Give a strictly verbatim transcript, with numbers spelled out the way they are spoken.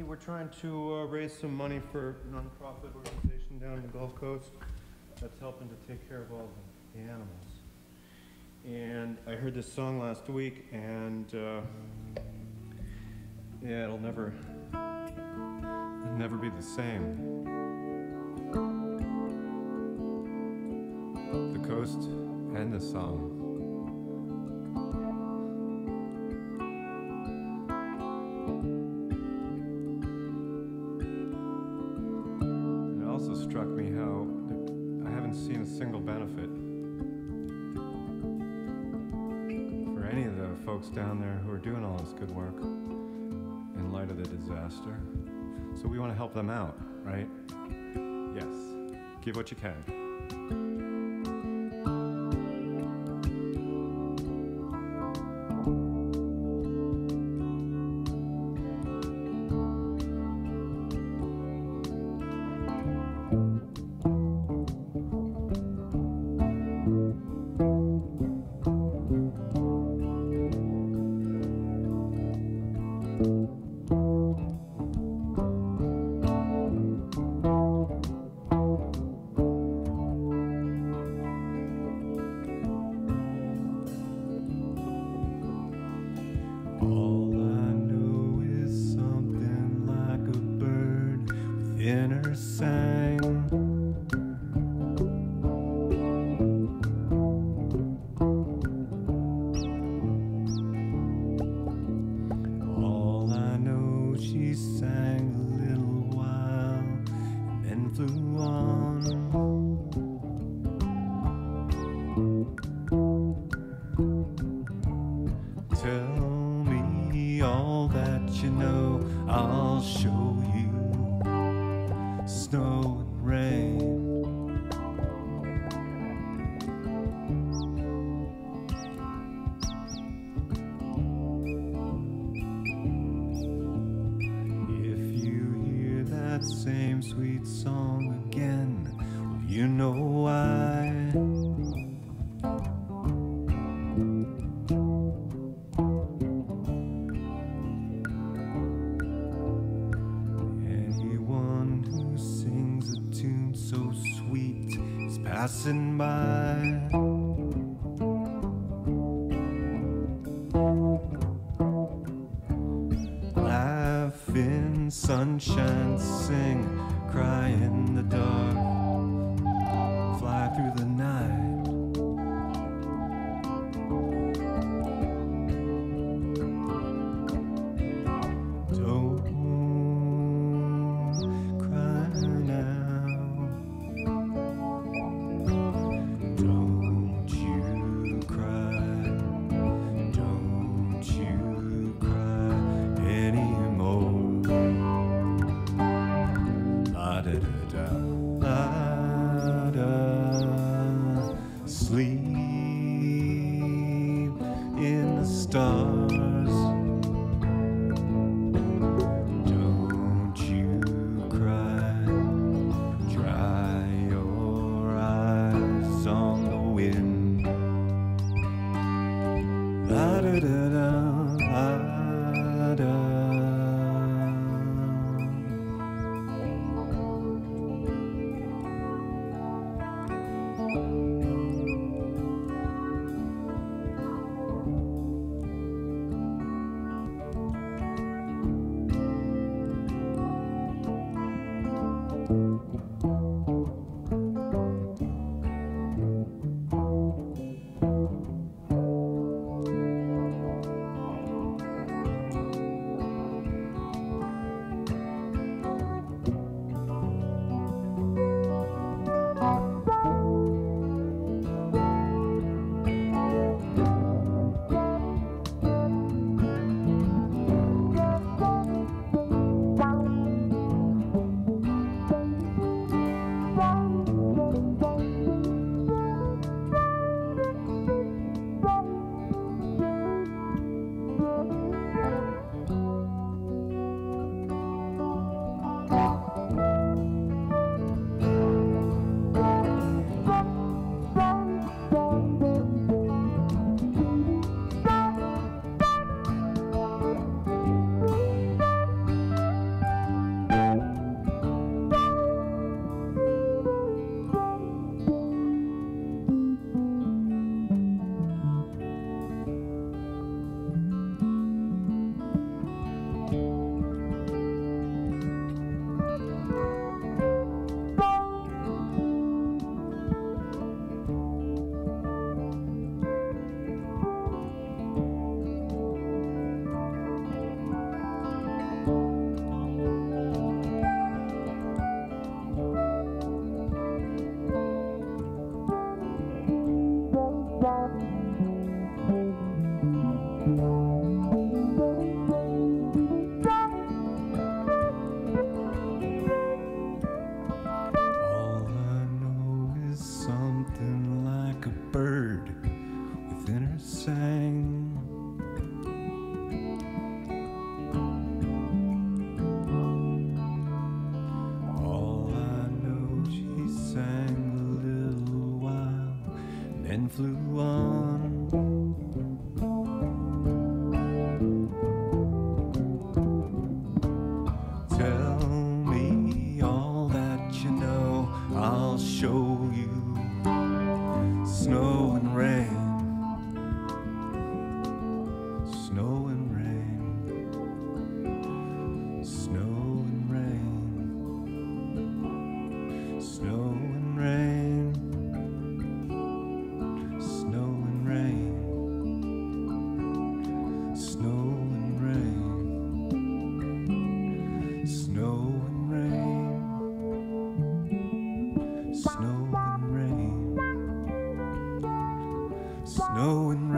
we're trying to uh, raise some money for a nonprofit organization down in the Gulf Coast that's helping to take care of all the, the animals. And I heard this song last week, and uh, yeah, it'll never, it'll never be the same. The coast and the song. Struck me how I haven't seen a single benefit for any of the folks down there who are doing all this good work in light of the disaster. So we want to help them out, right? Yes. Give what you can. Passing by, laugh in sunshine, sing, cry in the dark, fly through the night. Da, da, da, da. flew on. Tell me all that you know, I'll show you snow and rain. Snow and rain, snow and rain, snow and rain, snow and rain, snow and rain, snow and rain, snow and rain, snow and rain.